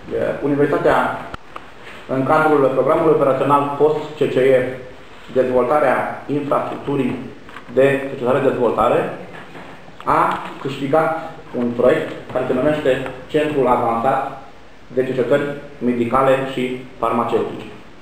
Universitatea, în cadrul programului operațional post-CCE, dezvoltarea infrastructurii de cercetare-dezvoltare, a câștigat un proiect care se numește Centrul Avansat de Cercetări Medicale și Farmaceutice.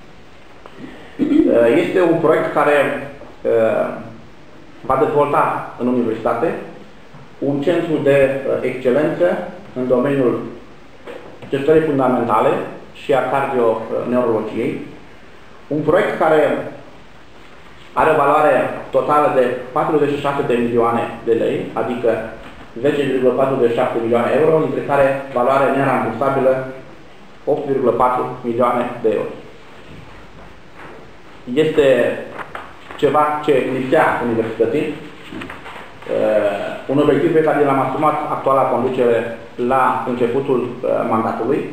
Este un proiect care va dezvolta în universitate un centru de excelență în domeniul cercetării fundamentale și a cardioneurologiei. Un proiect care are o valoare totală de 46 de milioane de lei, adică 10,47 milioane euro, dintre care valoare nerambursabilă 8,4 milioane de euro. Este ceva ce lipsea universității, un obiectiv pe care l-am asumat actuala conducere la începutul mandatului.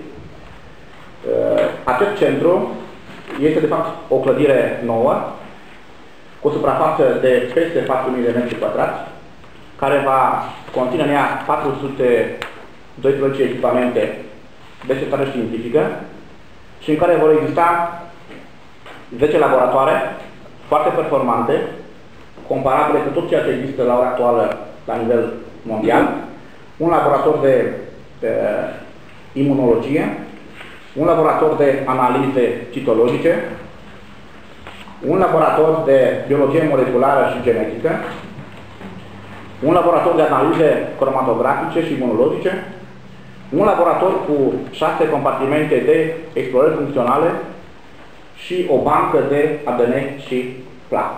Acest centru este de fapt o clădire nouă, cu o suprafață de peste 4.000 de metri pătrați, care va conține în ea 412 echipamente de cercetare științifică și în care vor exista 10 laboratoare foarte performante, comparabile cu tot ceea ce există la ora actuală la nivel mondial, un laborator de imunologie, un laborator de analize citologice, un laborator de biologie moleculară și genetică, un laborator de analize cromatografice și imunologice, un laborator cu 6 compartimente de explorări funcționale și o bancă de ADN și placă.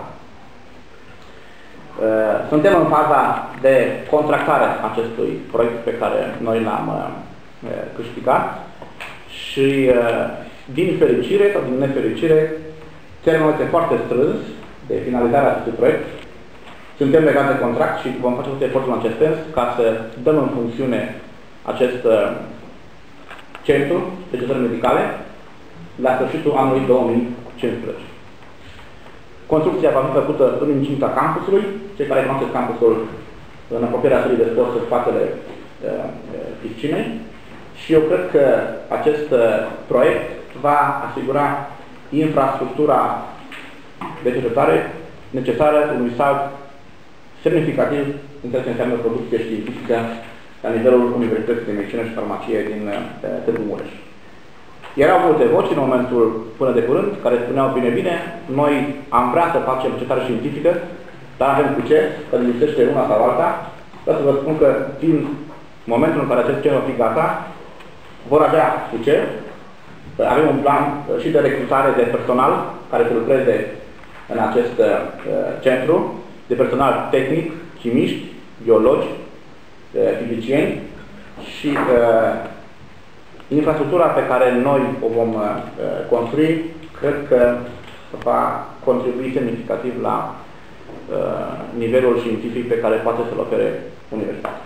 Suntem în faza de contractare a acestui proiect pe care noi l-am câștigat și din fericire sau din nefericire termenul este foarte strâns de finalizarea acestui proiect. Suntem legați de contract și vom face tot efortul în acest sens ca să dăm în funcțiune acest centru de cercetări medicale la sfârșitul anului 2015. Construcția va fi făcută în incinta campusului. Cei care cunoașteți campusul în apropierea sălii de sport, în spatele piscinei. Și eu cred că acest proiect va asigura infrastructura de cercetare necesară unui salt semnificativ în ceea ce înseamnă producție științifică la nivelul Universității de Medicină și Farmacie din Târgu Mureș. Erau multe voci în momentul până de curând care spuneau bine, noi am vrea să facem cercetare științifică, dar avem cu ce, că ne lipsește una sau alta. Vreau să vă spun că din momentul în care acest centru va fi gata, vor avea cu ce. Avem un plan și de recrutare de personal care să lucreze în acest centru, de personal tehnic, chimiști, biologi, fizicieni și infrastructura pe care noi o vom construi, cred că va contribui semnificativ la nivelul științific pe care poate să-l ofere universitatea.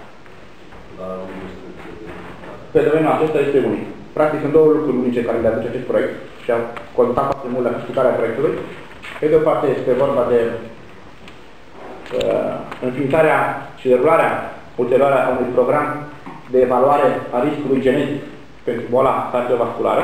Pe domeniul acesta este unic. Practic sunt două lucruri unice care le aduce acest proiect și a contat foarte mult la câștigarea proiectului. Pe de o parte este vorba de înființarea și derularea ulterioară a unui program de evaluare a riscului genetic pentru boala cardiovasculară.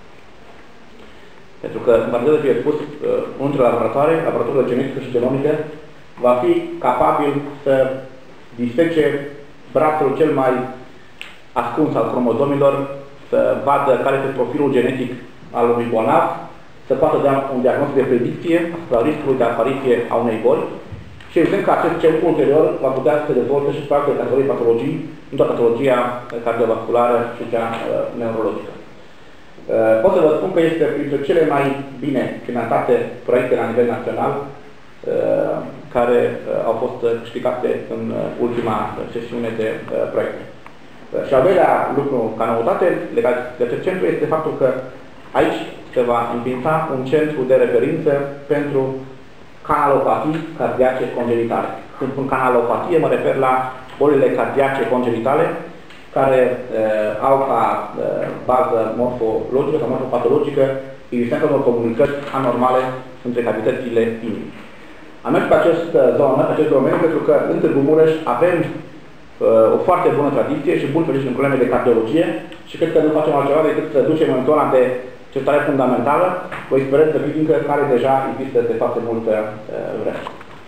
Pentru că, în partea de fie spus, între laboratoare, laboratorul de genetică și genomică va fi capabil să disece brațul cel mai ascuns al cromozomilor, să vadă care este profilul genetic al unui bolnav, să poată da un diagnostic de predicție asupra riscului de apariție a unei boli și evident că acest centru ulterior va putea să se dezvolte și parte de categorii patologii, nu doar patologia cardiovasculară și cea neurologică. Pot să vă spun că este printre cele mai bine finanțate proiecte la nivel național care au fost câștigate în ultima sesiune de proiecte. Și al doilea lucru ca noutate legat de acest centru este faptul că aici se va înființa un centru de referință pentru canalopatii cardiace congenitale. Când spun canalopatie, mă refer la bolile cardiace congenitale care au ca bază morfologică sau morfopatologică existența unor comunicări anormale între cavitățile inimii. Am mers pe această zonă, acest domeniu, pentru că în Târgu Mureș avem o foarte bună tradiție și bun specialist în probleme de cardiologie și cred că nu facem altceva decât să ducem în zona de cercetare fundamentală o experiență clinică care deja există de foarte multă vreme.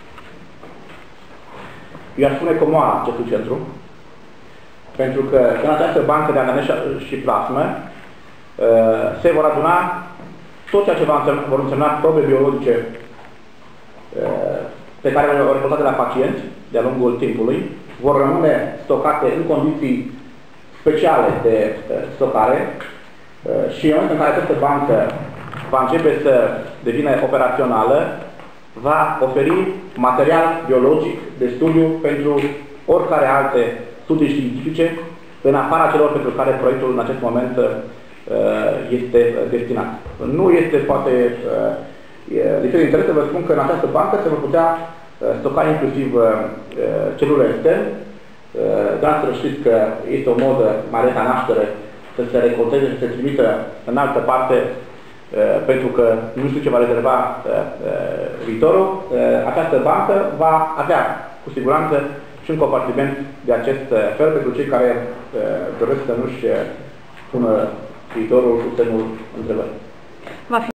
Eu aș spune comoara acestui centru, pentru că în această bancă de anamneză și plasmă se vor aduna tot ceea ce vor însemna probe biologice pe care le-au reportat de la pacienți de-a lungul timpului, vor rămâne stocate în condiții speciale de stocare și în momentul în care această bancă va începe să devină operațională, va oferi material biologic de studiu pentru oricare alte studii științifice, în afara celor pentru care proiectul în acest moment este destinat. Nu este poate lipsit de interes să vă spun că în această bancă se vor putea stoca inclusiv celule externe. Dumneavoastră știți că este o modă, mai ales la naștere, să se recolteze și să se trimită în altă parte pentru că nu știu ce va rezerva viitorul. Această bancă va avea cu siguranță și un compartiment de acest fel pentru cei care doresc să nu-și pună viitorul cu semnul întrebării.